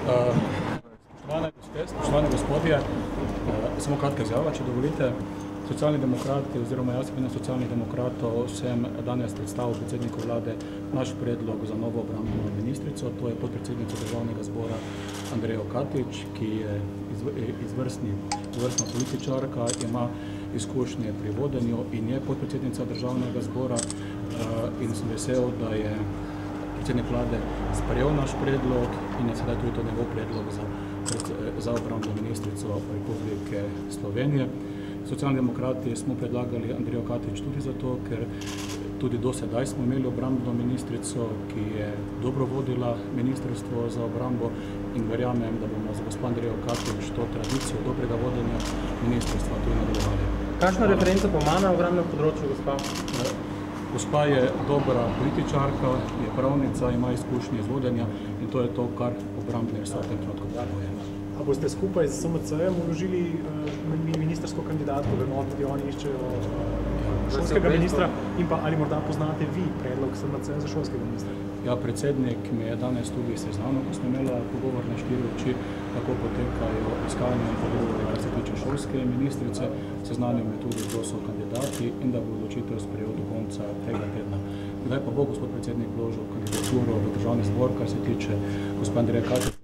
Spoštovane gospodje, samo kratka izjava, če dovolite. Socialni demokrati oziroma jaz imena socialnih demokratov sem danes predstavil predsedniku vlade naš predlog za novo obrambno ministrico, to je podpredsednica Državnega zbora Andrejo Katič, ki je izvrstna političarka, ima izkušnje pri vodenju in je podpredsednica Državnega zbora in sem vesel, da je predsednik vlade sprejel naš predlog in je sedaj tudi to njegov predlog za obrambno ministrico Republike Slovenije. Socialni demokrati smo predlagali Andrejo Katič tudi zato, ker tudi do sedaj smo imeli obrambno ministrico, ki je dobro vodila ministrstvo za obrambo in verjamem, da bomo za gospod Andrejo Katič to tradicijo dobrega vodenja ministrstva tudi nadaljevali. Kakšna referenca pa ima na obrambnem področju, gospa? Gospa je dobra političarka, je pravnica, ima izkušnje iz vodenja in to je to, kar obrambni resor v tem trenutku potrebuje. A boste skupaj z SMC-jem vložili ministrsko kandidatko, vemo, da oni iščejo šolskega ministra in pa ali morda poznate vi predlog SMC za šolskega ministra? Ja, predsednik me je danes tudi seznanil, ko smo imeli pogovor na 4 oči, kako potekajo iskanja in pogovori, kar se tiče šolske ministrice. Seznanil me tudi, kdo so kandidati in da bo odločitev sprejel do konca tega tedna. Kdaj pa bo gospod predsednik vložil kandidaturo v Državni zbor, kar se tiče gospod Andreja Katič?